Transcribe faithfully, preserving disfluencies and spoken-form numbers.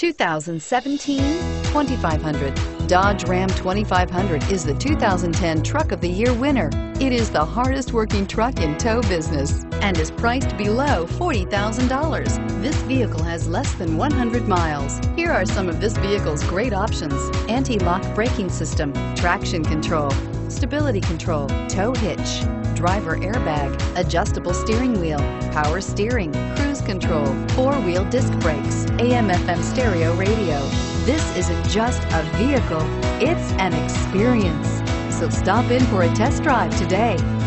two thousand seventeen twenty-five hundred. Dodge Ram twenty-five hundred is the two thousand ten Truck of the Year winner. It is the hardest working truck in tow business and is priced below forty thousand dollars. This vehicle has less than one hundred miles. Here are some of this vehicle's great options: anti-lock braking system, traction control, stability control, tow hitch, driver airbag, adjustable steering wheel, power steering, cruise control, four-wheel disc brakes, A M F M stereo radio. This isn't just a vehicle, it's an experience. So stop in for a test drive today.